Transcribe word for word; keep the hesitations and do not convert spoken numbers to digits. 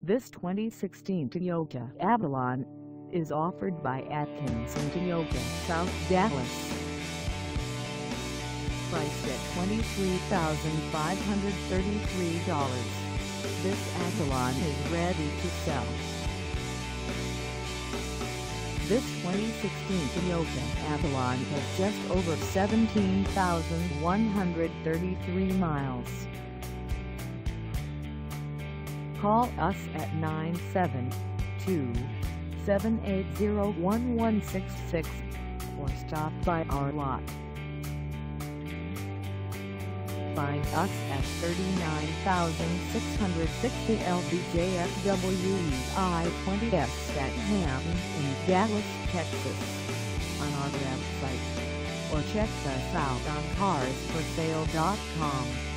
This twenty sixteen Toyota Avalon is offered by Atkinson Toyota South Dallas. Priced at twenty-three thousand five hundred thirty-three dollars, this Avalon is ready to sell. This twenty sixteen Toyota Avalon has just over seventeen thousand one hundred thirty-three miles. Call us at nine seven two, seven eight zero, one one six six or stop by our lot. Find us at thirty-nine thousand six hundred sixty L B J F W I twenty S at Hampton in Dallas, Texas, on our website, or check us out on cars for sale dot com.